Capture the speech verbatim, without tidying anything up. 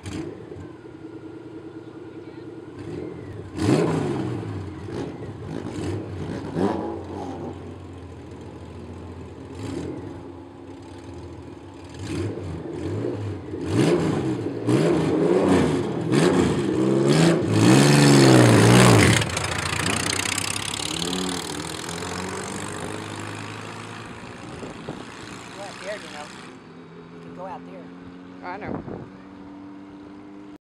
There, you know. You can go out there. I know.